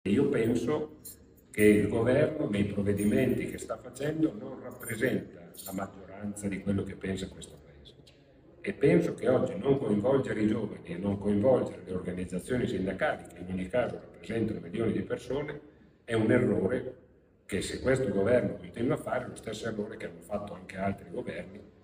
Io penso che il governo nei provvedimenti che sta facendo non rappresenta la maggioranza di quello che pensa questo Paese. E penso che oggi non coinvolgere i giovani e non coinvolgere le organizzazioni sindacali, che in ogni caso rappresentano milioni di persone, è un errore che, se questo governo continua a fare, è lo stesso errore che hanno fatto anche altri governi